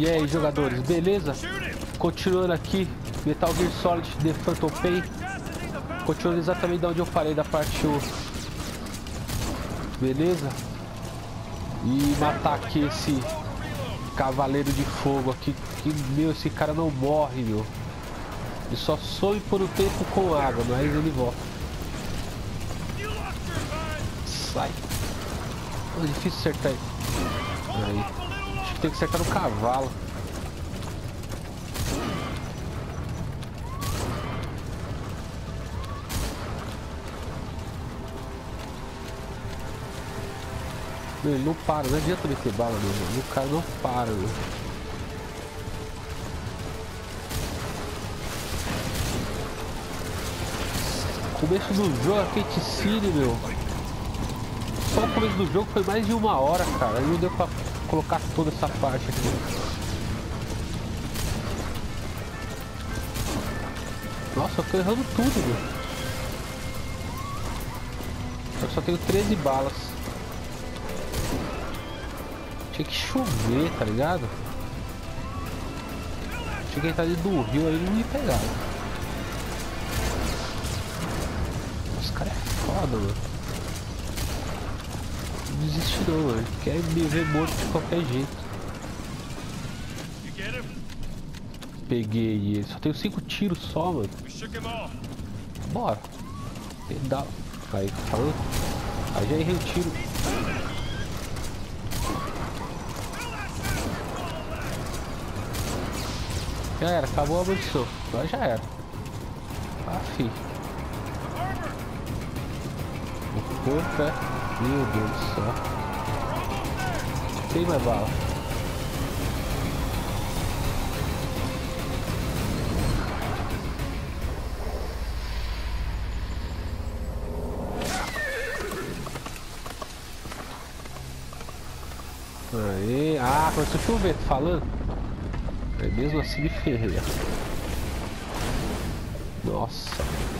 E aí, jogadores, beleza? Continuando aqui, Metal Gear Solid The Phantom Pain. Continuando exatamente de onde eu parei da parte 1. Beleza? E matar aqui esse Cavaleiro de Fogo aqui. Que, meu, esse cara não morre, meu. Ele só some por um tempo com água, mas ele volta. Sai. É difícil acertar ele. Aí. Acho que tem que acertar no cavalo. Meu, ele não para, não adianta meter bala, meu. O cara não para, meu. Começo do jogo, a Kate City, meu. Só o começo do jogo foi mais de 1 hora, cara. Aí não deu pra colocar toda essa parte aqui. Nossa, eu tô errando tudo, meu. Eu só tenho 13 balas. Tinha que chover, tá ligado? Tinha que entrar dentro do rio, aí não me pegava. Esse cara é foda, mano. Não desiste não, mano. Quer me ver morto de qualquer jeito. Peguei ele. Só tenho 5 tiros só, mano. Bora. Pedal. Aí, falando. Aí já errei o tiro. Já era, acabou a munição. Agora já era. Ah, fi. O corpo é... Meu Deus do céu. Tem mais bala. Aí, ah, começou a chover, tô falando. É mesmo assim me ferrei. Nossa.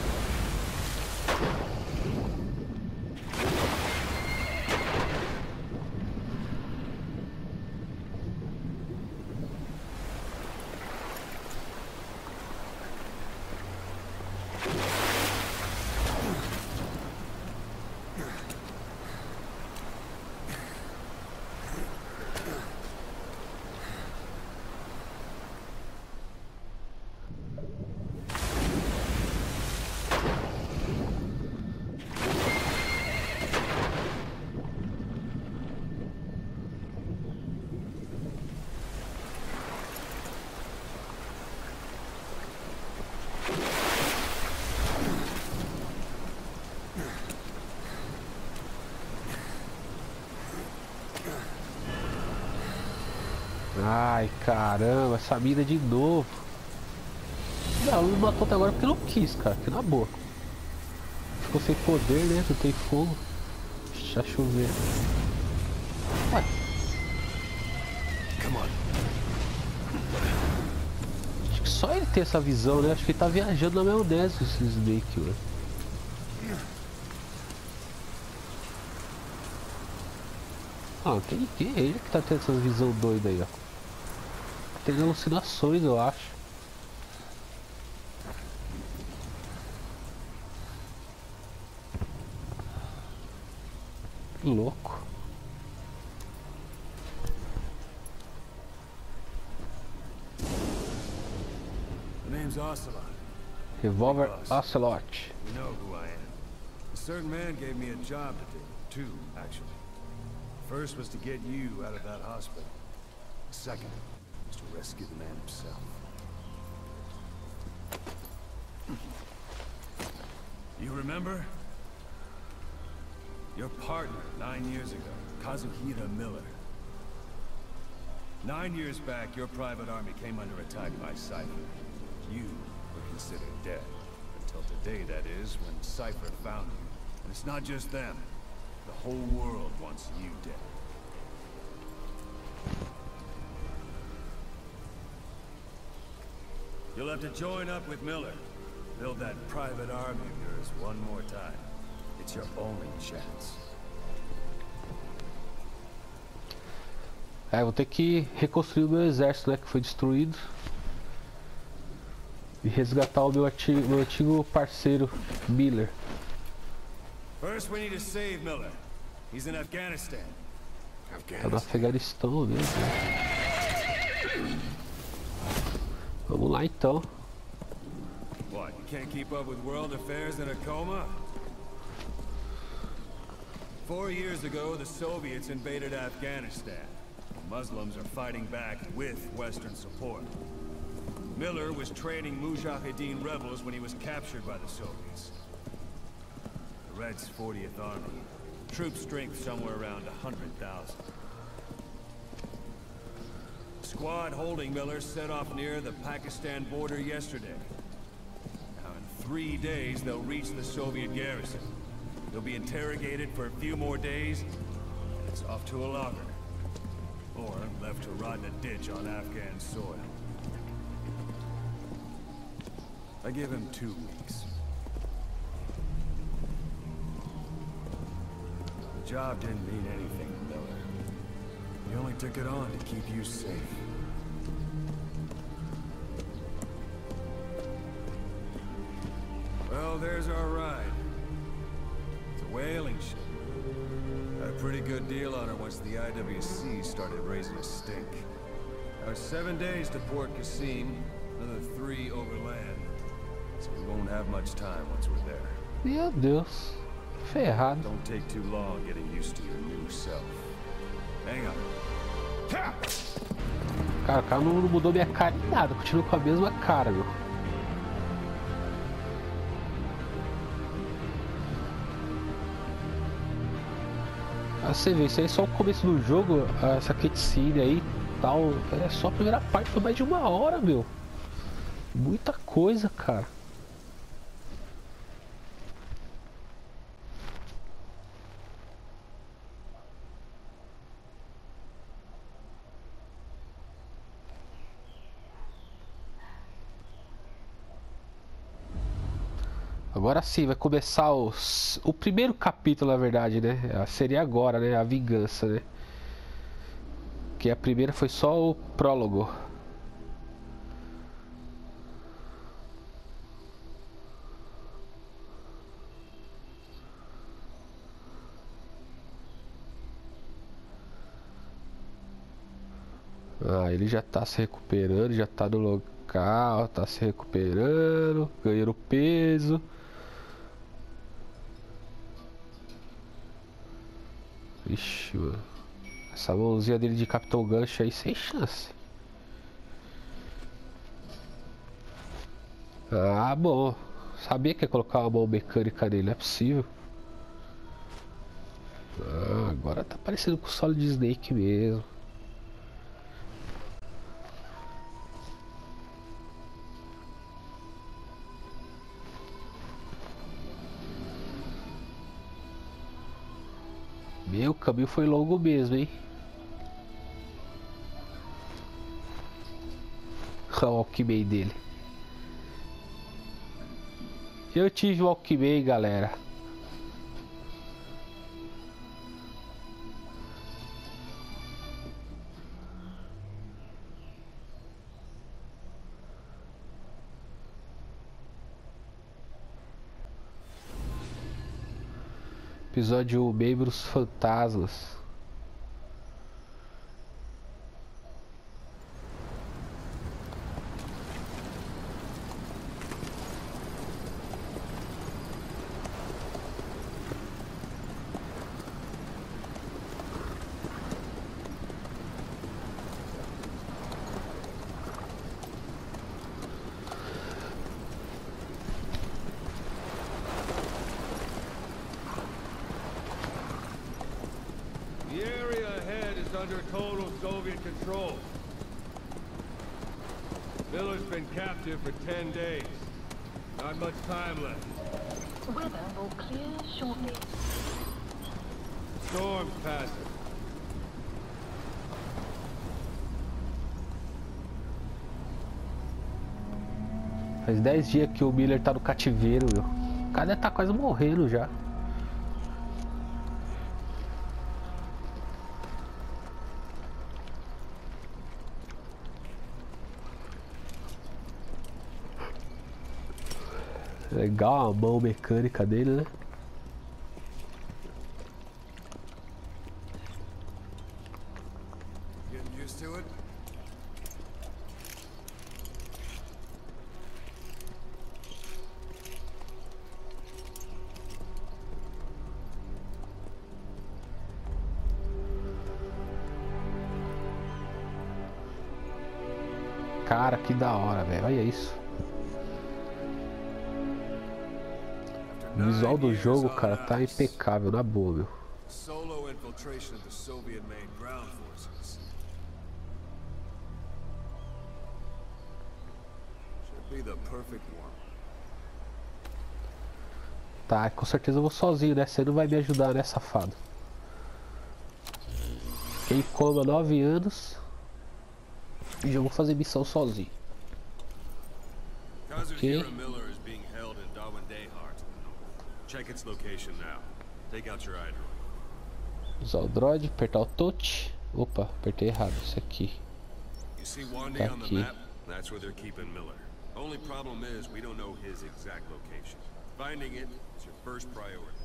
Ai, caramba, essa mina de novo. Não, ela não matou até agora porque não quis, cara, que na boa. Ficou sem poder, né? Não tem fogo. Já choveu. Ué. Acho que só ele tem essa visão, né? Acho que ele tá viajando na maionese, esse Snake, né? Ah, não tem ninguém, é ele que tá tendo essa visão doida aí, ó. Tem alucinações, eu acho. Louco. The name's Ocelot. Revolver Ocelot. You know who I am. A certain man gave me a job to do. 2, actually. First was to get you out of that hospital. The second was to rescue the man himself. You remember? Your partner 9 years ago, Kazuhira Miller. 9 years back, your private army came under attack by Cypher. You were considered dead. Until today, that is, when Cypher found you. And it's not just them. The whole world wants you dead. You'll have to join up with Miller. Build that private army of yours one more time. It's your only chance. É, vou ter que reconstruir o meu exército, né, que foi destruído. E resgatar o meu antigo parceiro, Miller. First we need to save Miller. He's in Afghanistan. Tá no Afeganistão mesmo. Vamos lá então. What, you can't keep up with world affairs in a coma? 4 years ago, the Soviets invaded Afghanistan. Muslims are fighting back with Western support. Miller was training Mujahideen rebels when he was captured by the Soviets. The Reds' 40th Army. Troop strength somewhere around 100,000. The squad holding Miller set off near the Pakistan border yesterday. Now in 3 days, they'll reach the Soviet garrison. They'll be interrogated for a few more days, and it's off to a lager. Or left to rot in a ditch on Afghan soil. I give him 2 weeks. The job didn't mean anything, Miller. He only took it on to keep you safe. Well, there's our ride. It's a whaling ship. Had a pretty good deal on her once the IWC started raising a stink. Now it's 7 days to Port Qasim, another 3 overland. So we won't have much time once we're there. Meu Deus. Ferrado. Don't take too long getting used to your new self. Hang on. Cara, o cara não mudou minha cara em nada. Continua com a mesma cara, meu. Você vê, isso aí é só o começo do jogo, essa cutscene aí tal, é só a primeira parte, foi mais de 1 hora, meu. Muita coisa, cara. Agora sim, vai começar o primeiro capítulo, na verdade, né? Seria agora, né? A vingança, né? Que a primeira foi só o prólogo. Ah, ele já tá se recuperando, já tá no local, tá se recuperando, ganhando peso. Ixi, mano. Essa mãozinha dele de Capitão Gancho aí sem chance. Ah, bom. Sabia que ia colocar uma mão mecânica nele, não é possível. Ah, agora tá parecendo com o Solid Snake mesmo. Meu, o caminho foi longo mesmo, hein? Olha o Walkman dele. Eu tive o Walkman, galera. Episódio 1, Membros Fantasmas. Under total Soviet control. Miller's been captive for 10 days. Not much time left. Weather will clear shortly. Storm's passing. Faz 10 dias que o Miller tá no cativeiro, meu. O cara tá quase morrendo já. Legal a mão mecânica dele, né? Getting used to it? Cara, que da hora, velho. Olha isso. O visual do jogo, cara, tá impecável, na boa, meu. Solo infiltration of the Soviet-made ground forces. Should be the perfect one. Tá, com certeza eu vou sozinho, né? Você não vai me ajudar, né, safado? Quem coma 9 anos e já vou fazer missão sozinho. Ok. Miller is being held in Darwin-Dayhar to the north. Check its location now. Take out your iDroid. Usar o droid, apertar o touch. Opa, apertei errado, isso aqui. You see Wandy Tá on the aqui. map? That's where they're keeping Miller. Only problem is we don't know his exact location. Finding it is your first priority.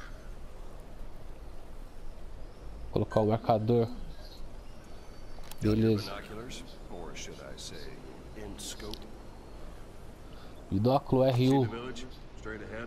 Colocar o marcador. Beleza. Binoculars, or should I say, in scope. Binóculo See the R1, village straight ahead?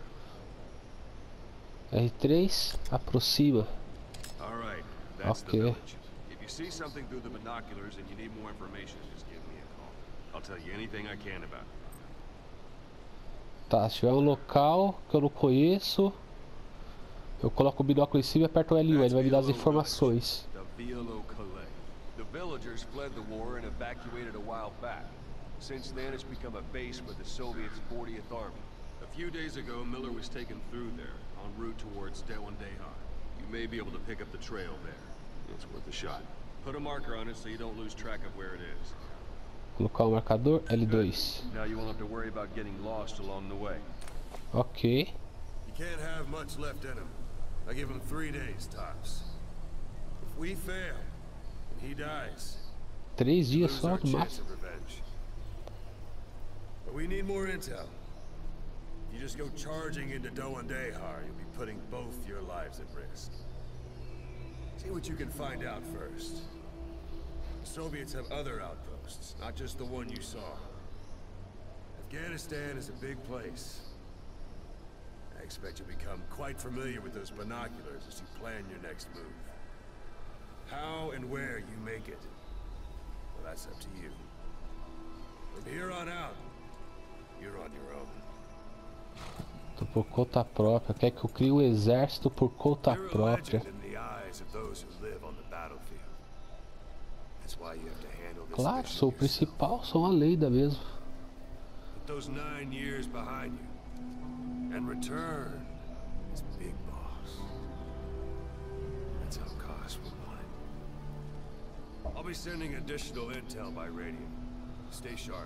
R3, aproxima. All right, that's the Okay. village. If you see something through the binoculars and you need more information, just give me a call. I'll tell you anything I can about it. Tá, se tiver um local que eu não conheço, eu coloco o binóculo em cima e aperto o L1, ele vai me dar as informações. The Violo Calais. The villagers fled the war and evacuated a while back. Since then, it's become a base for the Soviets' 40th Army. A few days ago, Miller was taken through there, en route towards Darwin-Dayhar. You may be able to pick up the trail there. It's worth a shot. Put a marker on it so you don't lose track of where it is. Colocar o marcador L2. Now you won't have to worry about getting lost along the way. Ok. You can't have much left in him. I give him 3 days tops. If we fail, and he dies, 3 dias lose só our no chance máximo. of revenge. But we need more intel. If you just go charging into Darwin-Dayhar, you'll be putting both your lives at risk. See what you can find out first. The Soviets have other outposts, not just the one you saw. Afghanistan is a big place. I expect you'll become quite familiar with those binoculars as you plan your next move. How and where you make it, well, that's up to you. From here on out, you're on your own. Tô por conta própria. Quer que eu crie um exército por conta You're a própria. legend in the eyes of those who live on the battlefield. That's why you have to handle this Claro, mission sou o yourself. principal, sou uma lenda mesmo. Put those 9 years behind you, and return as Big Boss. That's how Koss would want it. I'll be sending additional intel by radio. Stay sharp.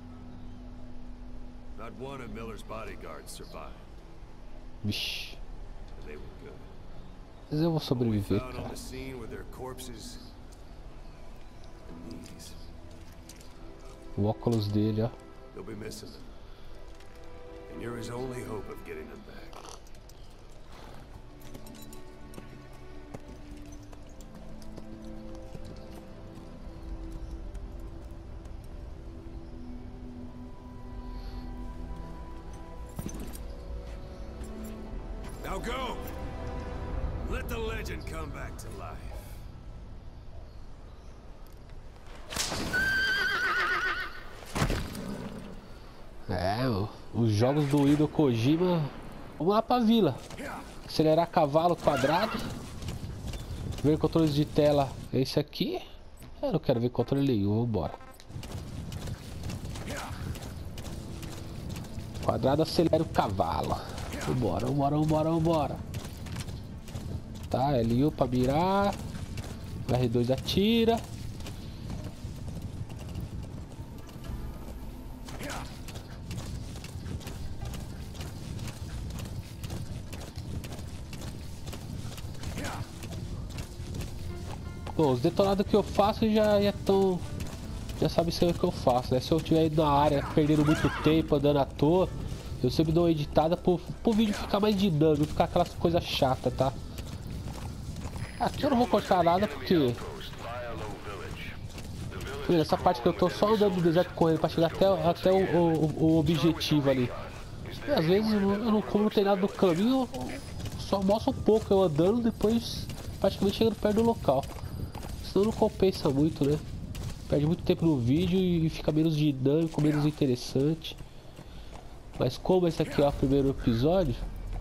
Not one of Miller's bodyguards survived, Vixe. and they were good. Mas eu vou We sobreviver, found on cara. the scene with their corpses and knees. O óculos dele, ó. You'll be missing them. And you're his only hope of getting them back. Now go! Let the legend come back to life. É, os jogos do Hideo Kojima. Vamos lá pra vila. Acelerar cavalo quadrado. Ver controles de tela. É esse aqui. Eu não quero ver controle nenhum, vambora. Quadrado acelera o cavalo. Vambora, vambora, vambora, vambora. Tá, L1 pra mirar. R2 atira. Pô, os detonados que eu faço já estão. Já sabe ser o que eu faço, né? Se eu estiver indo na área perdendo muito tempo, andando à toa, Eu sempre dou uma editada pro vídeo ficar mais dinâmico, ficar aquelas coisas chatas, tá? Aqui eu não vou cortar nada porque... Essa parte que eu tô só andando no deserto correndo pra chegar até o objetivo ali. E às vezes, como não tem nada no caminho, só mostra um pouco eu andando, depois praticamente chegando perto do local. Senão não compensa muito, né? Perde muito tempo no vídeo e fica menos dinâmico, menos interessante. Mas como esse aqui é o primeiro episódio...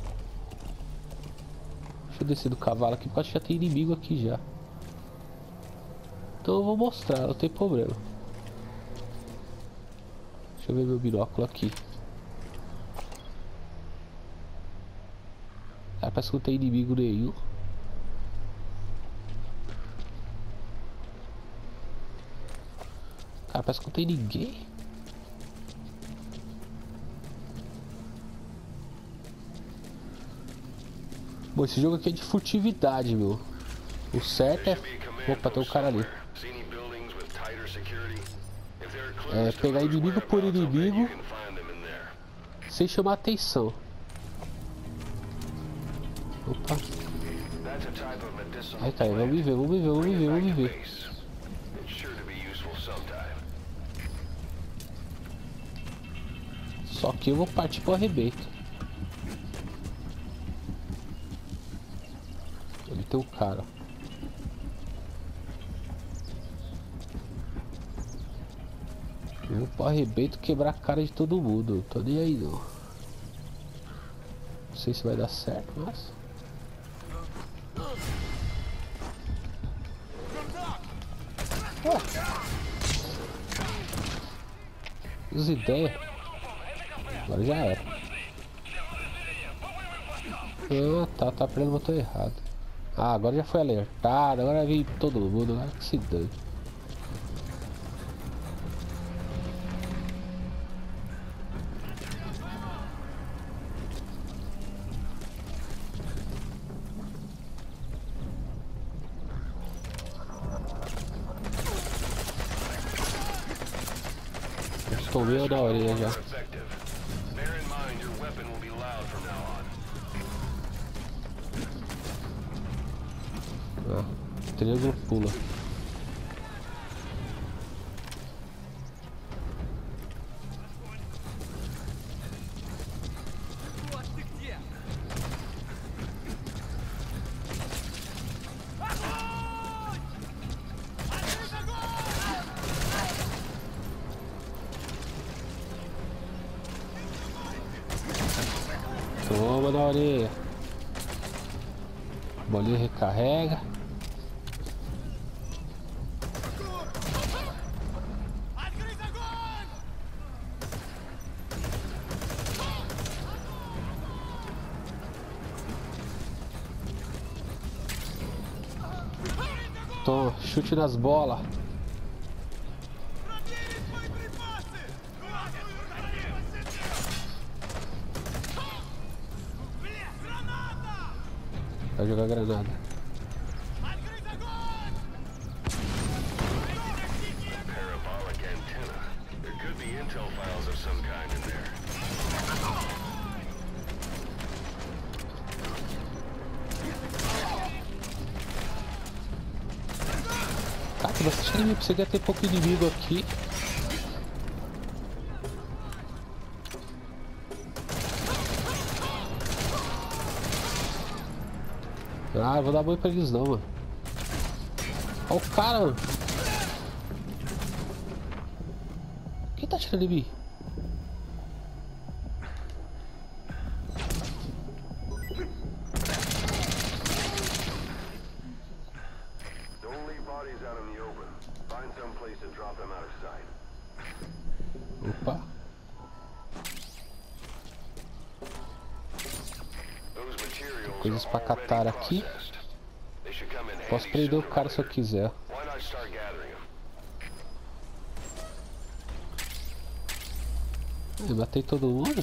Deixa eu descer do cavalo aqui, porque acho que já tem inimigo aqui já. Então eu vou mostrar, não tem problema. Deixa eu ver meu binóculo aqui. Ah, parece que não tem inimigo nenhum. Cara, parece que não tem ninguém. Bom, esse jogo aqui é de furtividade, meu. O certo é... Opa, tem um cara ali. É pegar inimigo por inimigo sem chamar atenção. Opa. Aí tá, vamos me ver, vamos me ver, vamos me ver, vamos me ver. Só que eu vou partir pro arrebento. Ele tem um cara. Eu vou pro arrebento quebrar a cara de todo mundo. Não tô nem aí não. Não sei se vai dar certo, mas... As ideias. Agora já era. Ah, tá apertando o botão errado. Ah, agora já foi alertado. Agora vem todo mundo. Agora que se dane. Tomei eu da orelha já. Ah, triângulo pula. Toma da orelha. Bolinha recarrega. Toma, chute nas bolas. Vai jogar granada. Cara, tem bastante inimigo. Você quer ter pouco inimigo aqui. Ah, eu vou dar banho pra eles não, mano. Olha o cara, mano. Quem tá atirando em mim? Opa. Coisas pra catar aqui. Posso prender o cara se eu quiser. Eu matei todo mundo?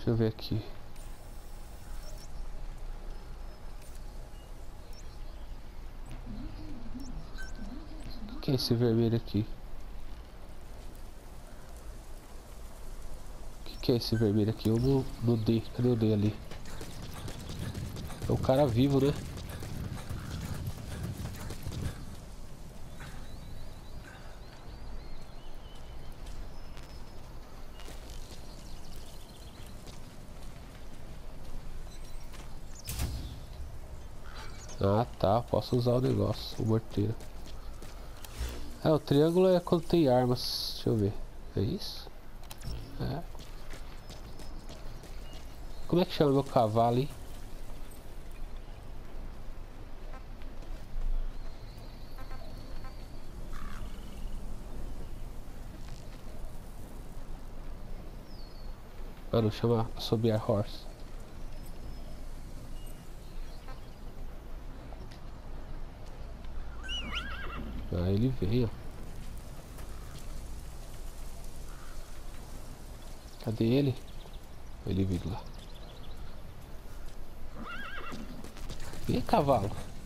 Deixa eu ver aqui. O que é esse vermelho aqui? O que é esse vermelho aqui? Eu não dei. Cadê o D ali? É o cara vivo, né? Ah tá, posso usar o negócio, o morteiro. É, o triângulo é quando tem armas. Deixa eu ver. É isso? É. Como é que chama meu cavalo, hein? Ah, não chama Assobiar Horse. Ah, ele veio. Cadê ele? Ele veio lá. E aí, cavalo?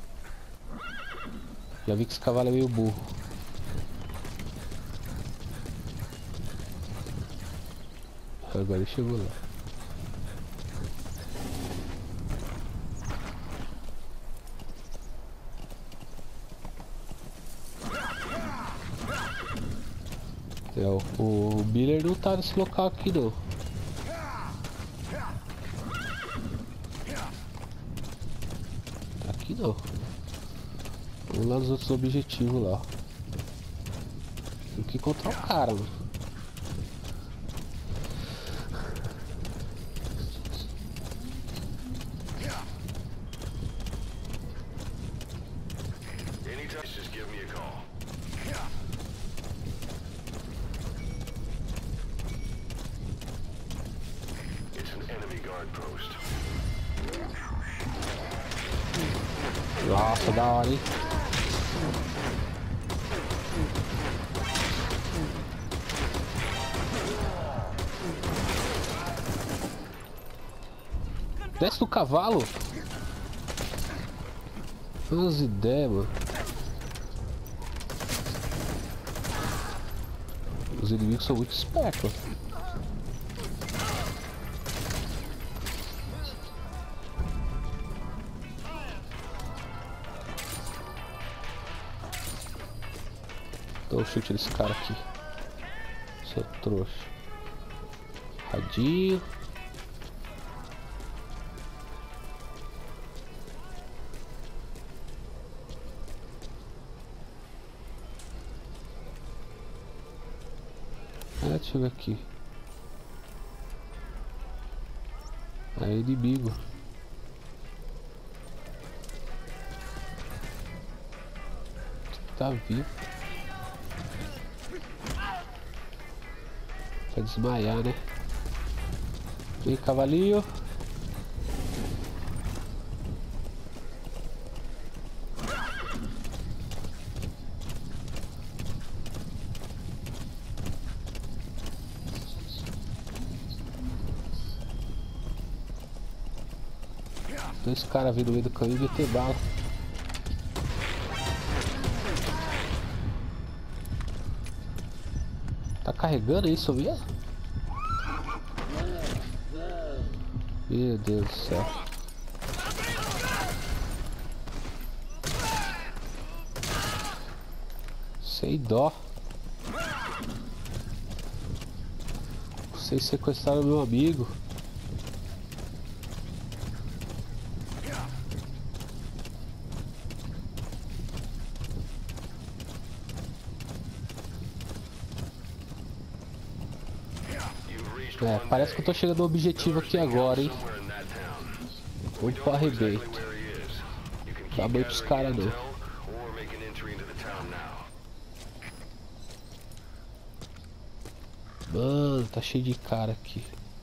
Já vi que esse cavalo é meio burro. Agora ele chegou lá. É, o Miller não tá nesse local aqui não. Tá aqui não. Vamos lá nos outros objetivos lá. Tem que encontrar o cara, mano. Just give me a call. It's an enemy guard post. Nossa, da hora, hein? Desce do cavalo. As ideias, mano. Os inimigos são muito espertos. Dá um chute nesse cara aqui. Seu trouxa. Radinho. Deixa eu ver aqui. É inimigo. Tá vivo. Vai desmaiar, né? Vem, cavalinho. Dois caras vindo no meio do caminho e meter bala. Tá carregando isso mesmo? Meu Deus do céu. Sem dó. Vocês sequestraram meu amigo. É, parece que eu tô chegando no objetivo aqui agora, hein? Vamos pro arrebento. Dá banho pros caras não. Mano, tá cheio de cara aqui.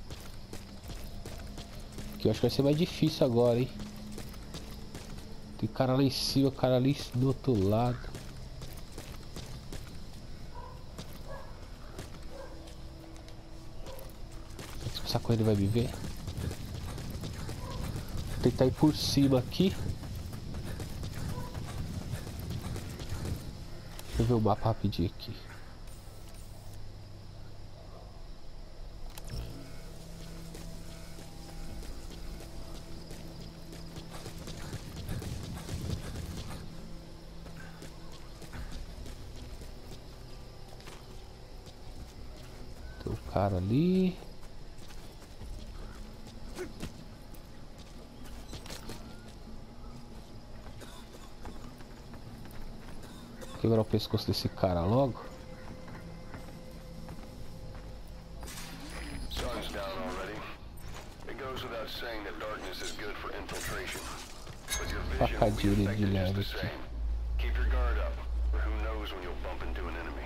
Aqui eu acho que vai ser mais difícil agora, hein? Tem cara lá em cima, cara ali do outro lado. conversar com ele, vai me ver. Vou tentar ir por cima aqui. Deixa eu ver o mapa rapidinho aqui. Tem um cara ali. Quebrar o pescoço desse cara logo. Sun's down already. It goes without saying that darkness is good for infiltration. But your vision will be Facadinha de affected leve just the aqui. same. Keep your guard up, or who knows when you'll bump into an enemy.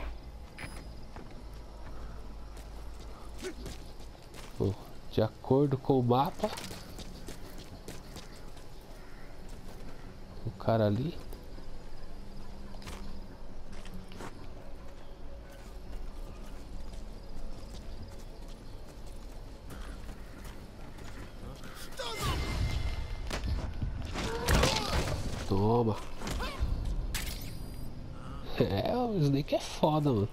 Bom, de acordo com o mapa, o cara ali. Toma. É, o Snake é foda, mano.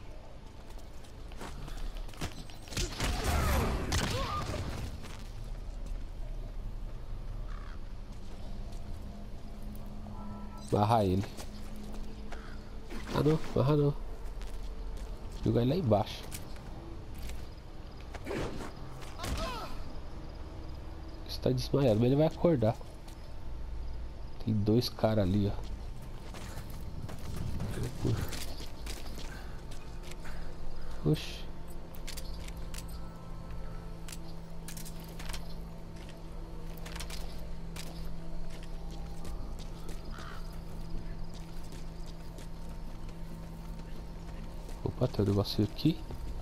Barra ele. Ah não, barra não. Jogar ele lá embaixo. Está desmaiado, mas ele vai acordar. Tem dois caras ali, ó. Oxi. Opa, tem um negocinho aqui.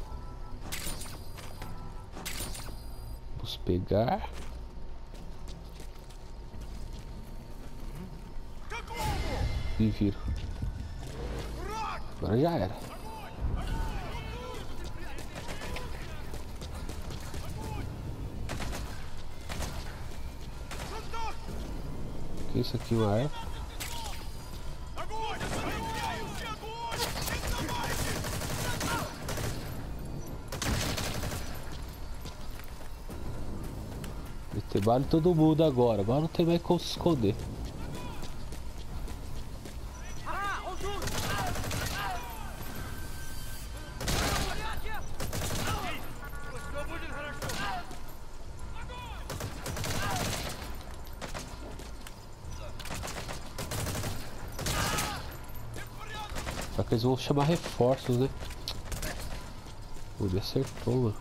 Vamos pegar. E viro. Agora já era. O que é isso aqui? Uma arma? Tem bala em todo mundo agora. Agora não tem mais como se esconder. Só que eles vão chamar reforços, né? Pô, me acertou, mano.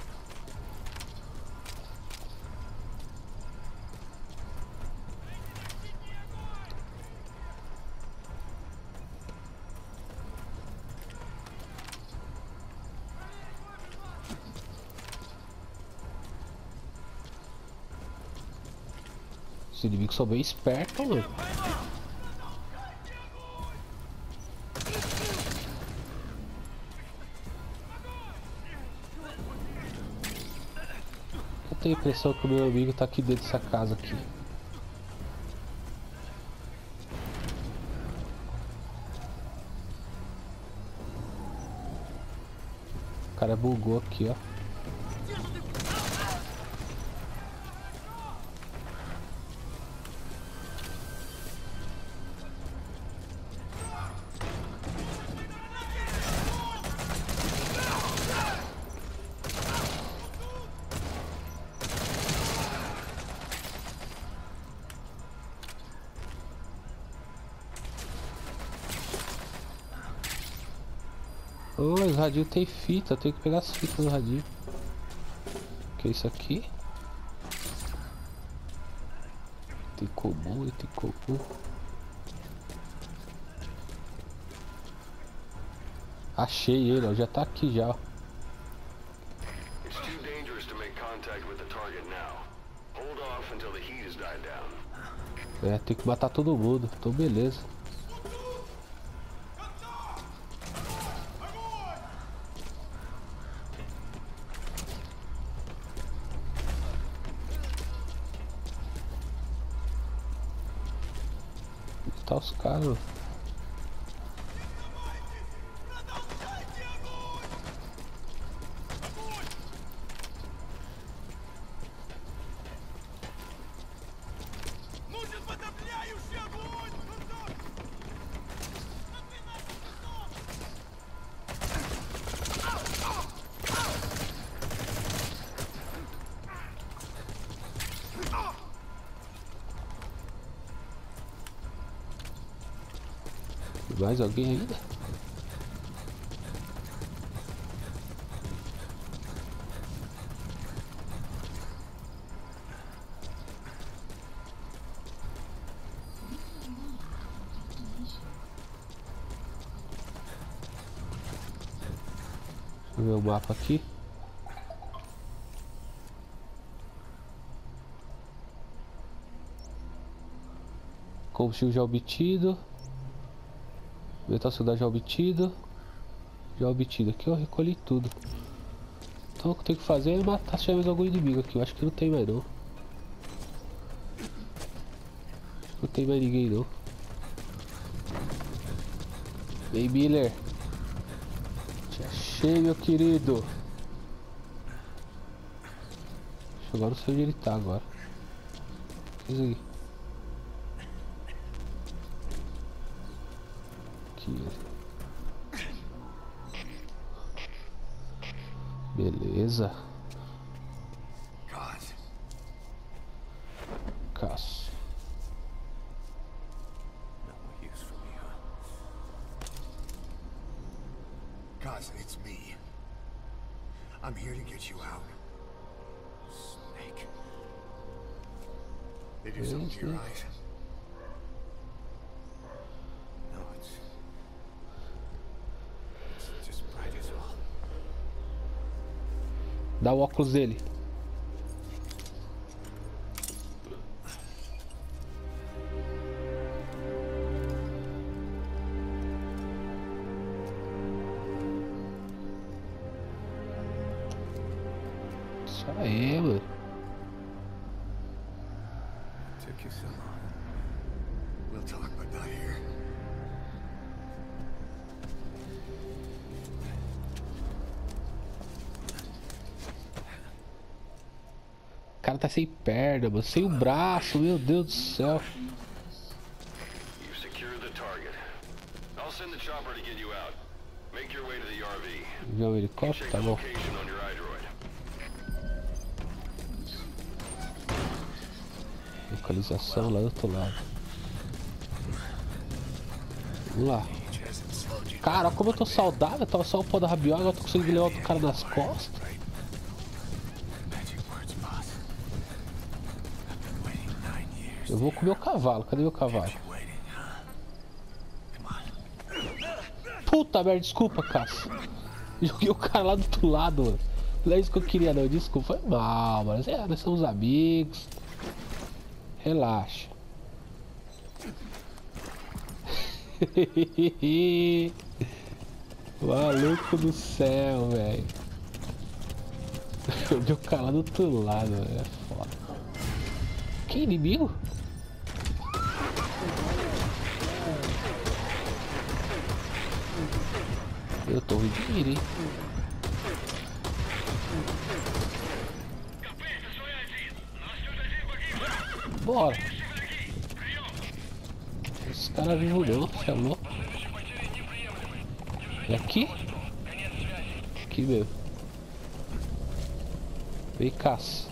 Os inimigos são bem espertos, mano. Eu tenho a impressão que o meu amigo tá aqui dentro dessa casa aqui. O cara bugou aqui, ó. Oh, os radinhos tem fita, eu tenho que pegar as fitas do radinho. O que é isso aqui? Tem comum e tem comum. Achei ele, ó, já tá aqui já. It's too dangerous to make contact with the target now. Hold off until the heat has died down. É, tem que matar todo mundo, então beleza. matar os caras, mano. Mais alguém ainda? Deixa eu ver o mapa aqui. Combustível já obtido. Metal cidade já obtido. Já obtido. Aqui eu recolhi tudo. Então o que eu tenho que fazer é matar se tiver mais algum inimigo aqui. Eu acho que não tem mais não. Não tem mais ninguém não. Vem, Miller. Te achei, meu querido. Agora não sei onde ele tá agora. O que é isso aqui? Beleza. Caço. Cause it's me. I'm here to get you out. Snake. They do something to your eyes? No, it's just bright as all. Dá o óculos dele. Isso aí, mano. Took you so long. We'll talk, but not here. O cara tá sem perna, mano. Sem o braço, meu Deus do céu. You've secured the target. I'll send the chopper to get you out. Make your way to the RV. Viu o helicóptero? Check Tá the bom. location on your iDroid. Localização lá do outro lado. Vamos lá. Cara, olha como eu tô saudável. Tava só o pó da rabiola. Agora tô conseguindo levar outro cara nas costas. Eu vou com o meu cavalo. Cadê meu cavalo? Puta merda, desculpa, Cássio. Joguei o cara lá do outro lado, mano. Não é isso que eu queria, não. Desculpa, foi mal, mano. Nós somos amigos. Relaxa. Maluco do céu, velho. Joguei o cara lá do outro lado, velho. É foda. Que inimigo? Eu tô ouvindo hein? Bora. Esse cara vivo não, você é louco? É aqui? Aqui mesmo. Vem, caça.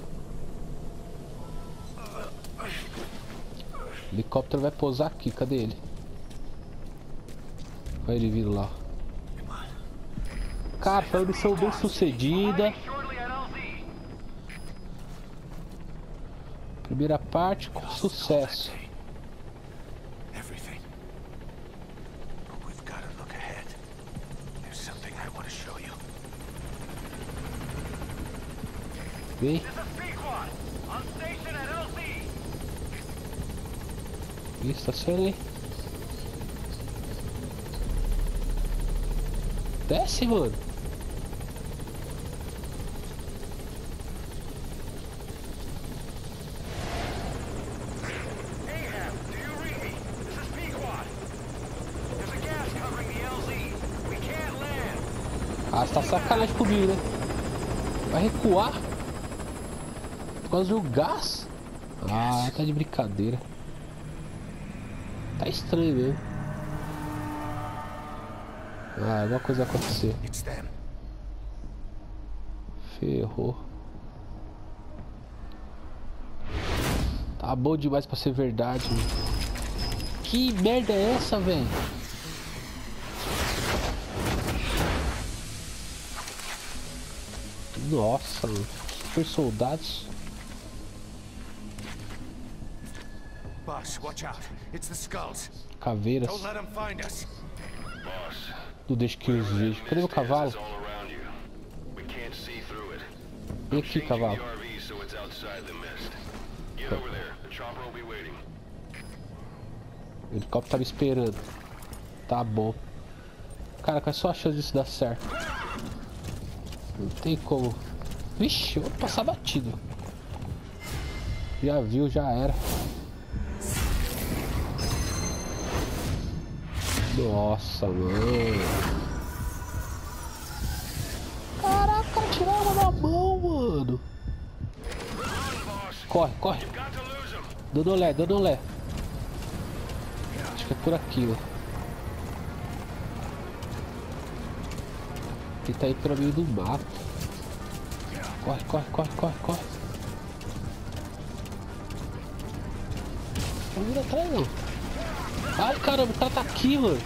O helicóptero vai pousar aqui, cadê ele? Olha ele vindo lá. Cara, foi uma missão bem sucedida. Primeira parte com sucesso. Vem. Estaciona aí. Desce, mano. Ahab, do you read me? This is Pequod. você tá sacanagem comigo, né? Vai recuar? Por causa do gás? Ah, tá de brincadeira. Tá estranho mesmo. Ah, alguma coisa vai acontecer. Ferrou. Tá bom demais pra ser verdade. Que merda é essa, velho? Nossa, super soldados. Boss, watch out. It's the skulls. Caveiras. Don't let them find us. Boss, Não deixa que eu os veja. Cadê meu cavalo? it's all around you. We can't see through it. Vem aqui, cavalo. The RV so it's outside the mist. Get over there. The chopper will be waiting. O helicóptero tá me esperando. Tá bom. Cara, qual é só a chance disso dar certo? Não tem como. Vixe, eu vou passar batido. Já viu, já era. Nossa, mano. Caraca, tirava na mão, mano. Corre, corre. Dando olé, dando olé. Acho que é por aqui, ó. Tentar ir pelo meio do mato. Corre, corre, corre, corre, corre. Não vira atrás não. Ai caramba, o cara tá aqui, mano.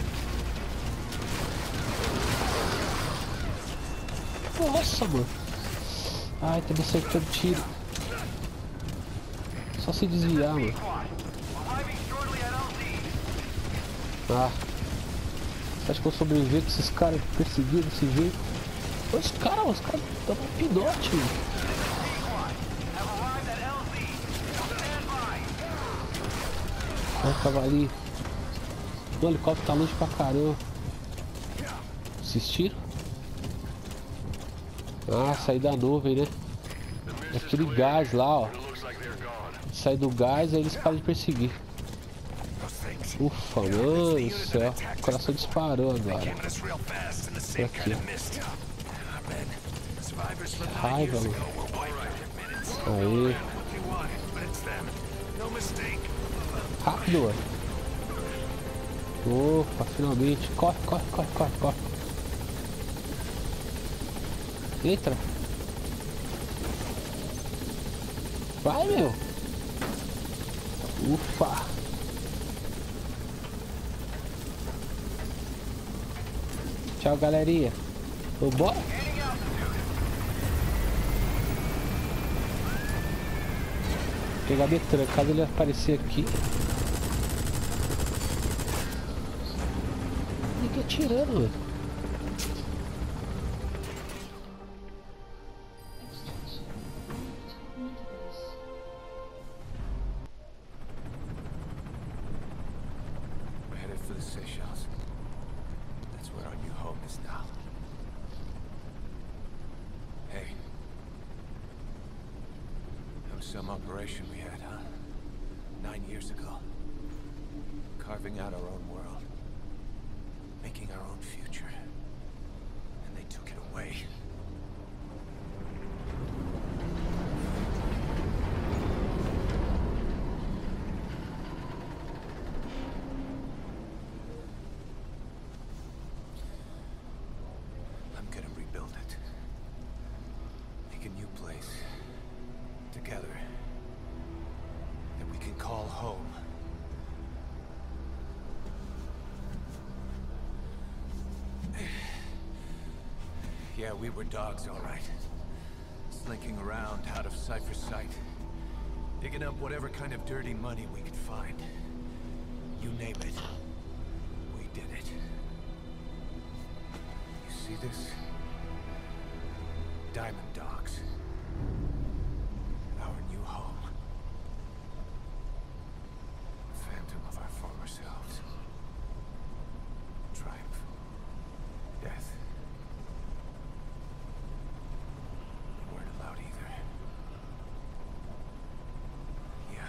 Nossa, mano. Ai, tá me acertando tiro. Só se desviar, mano. Ah. Você acha que eu sobreviver com esses caras perseguindo desse jeito? Os caras dão um pinote, mano. Olha o cavalinho. O helicóptero tá longe pra caramba. Assistiram? Ah, saí da nuvem, né? É aquele gás lá, ó. Sai do gás, aí eles param de perseguir. Ufa, mano do céu. O coração disparou agora. Por aqui. Raiva, mano. Aê. Rápido, mano. Opa, finalmente. Corre, corre, corre, corre, corre. Entra. Vai, meu. Ufa. Tchau, galerinha. Vambora? Pegar Detran, caso ele aparecer aqui. Ninguém atirando, mano. We're headed for the Seychelles. That's where our new home is now. Hey. That was some operation we had, huh? 9 years ago. Carving out our own world. Making our own future. And they took it away. I'm gonna rebuild it. Make a new place. Together. That we can call home. Yeah, we were dogs, all right. Slinking around out of Cypher's sight. Digging up whatever kind of dirty money we could find. You name it. We did it. You see this? Diamond Dogs. Our new home. Phantom of our former selves. Triumph. Death. We weren't allowed either. Yeah.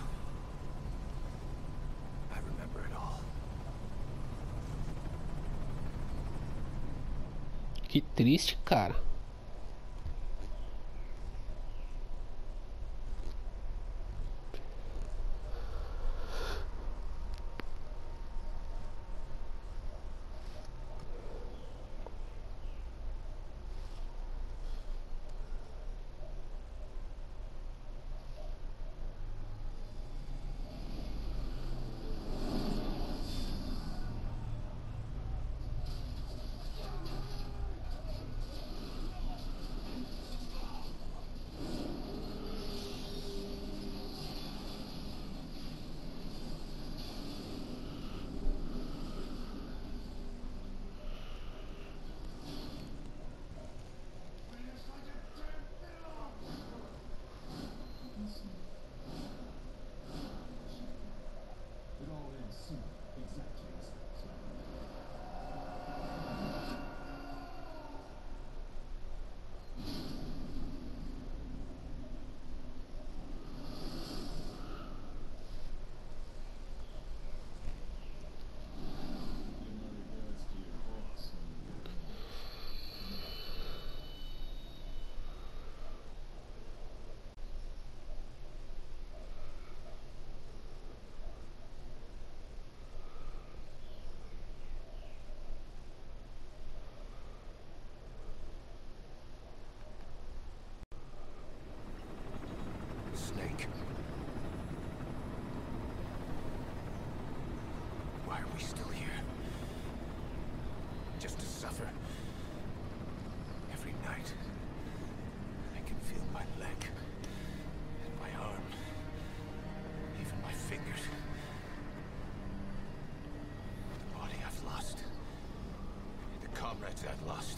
I remember it all. Que triste, cara. Snake. Why are we still here? Just to suffer? Every night, I can feel my leg, and my arm, even my fingers. The body I've lost, the comrades I've lost,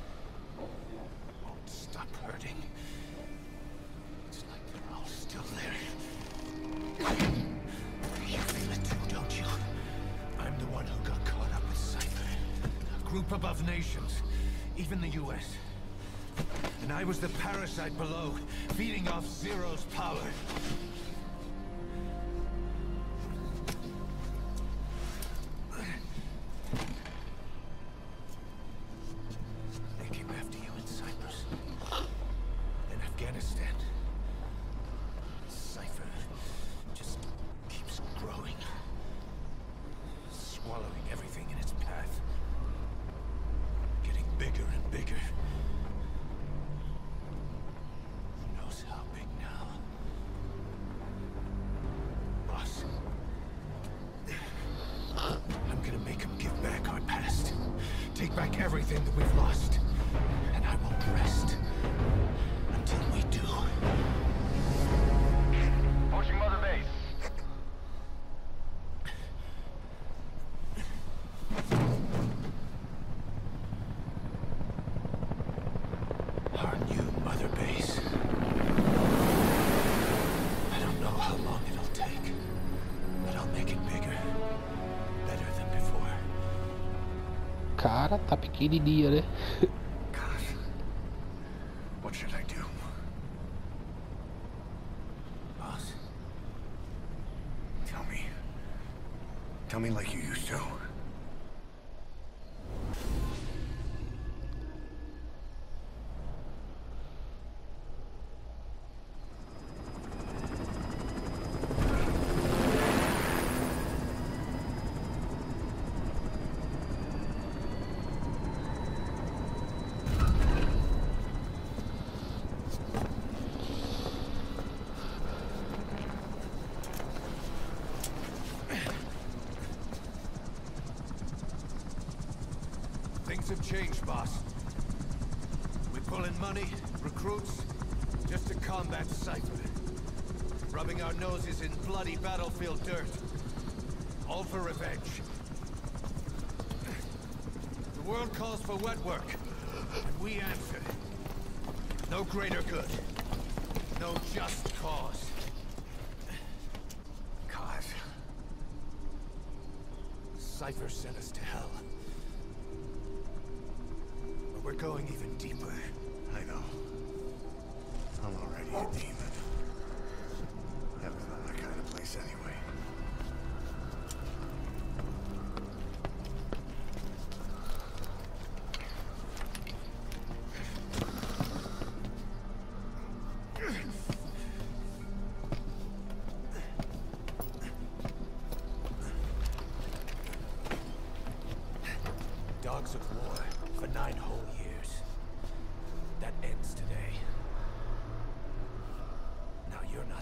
won't stop hurting. It's like they're all still there. You feel it too, don't you? I'm the one who got caught up with Cypher. A group above nations, even the US. And I was the parasite below, feeding off Zero's power. They came after you in Cyprus. In Afghanistan. Cypher just keeps growing. Swallowing everything in its path. Getting bigger and bigger. Who knows how big now? Boss. I'm gonna make him give back our past. Take back everything that we've lost. And I won't rest until we do. Pushing Mother Base. Our new Mother Base. I don't know how long it'll take, but I'll make it bigger. Better than before. Cara, tá pequenininha, né? God. What should I do? Boss, Tell me. Tell me like you used to. things have changed, boss. We pull in money, recruits, just to combat Cypher. Rubbing our noses in bloody battlefield dirt. All for revenge. The world calls for wet work, and we answer. No greater good. No just cause. God. Cypher sent us to hell. But we're going even deeper. I know. I'm already a demon. Heaven's not that kind of place anyway.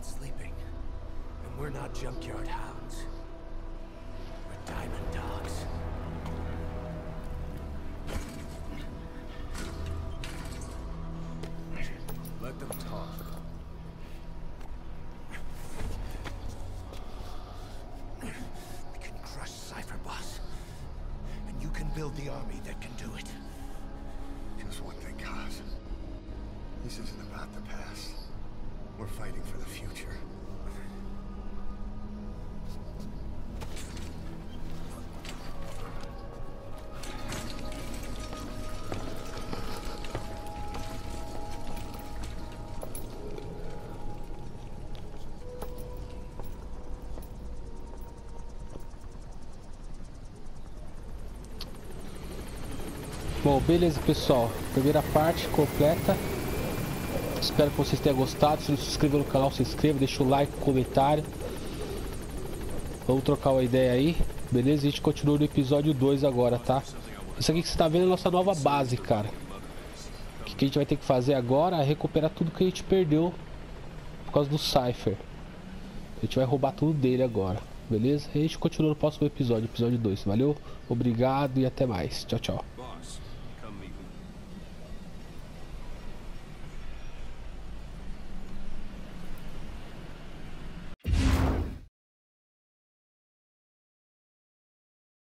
not sleeping. And we're not junkyard hounds. We're diamond dogs. Let them talk. We can crush Cypher, boss. And you can build the army that can do it. Just one thing, Kaz. This isn't about the past. We're fighting for the future. Bom, beleza, pessoal. Primeira parte completa. Espero que vocês tenham gostado. Se não se inscreveu no canal, se inscreva, deixa o like, comentário. Vamos trocar uma ideia aí. Beleza? A gente continua no episódio 2 agora, tá? Isso aqui que você tá vendo é a nossa nova base, cara. O que a gente vai ter que fazer agora é recuperar tudo que a gente perdeu por causa do Cypher. A gente vai roubar tudo dele agora. Beleza? E a gente continua no próximo episódio, episódio 2. Valeu? Obrigado e até mais. Tchau, tchau. Boss.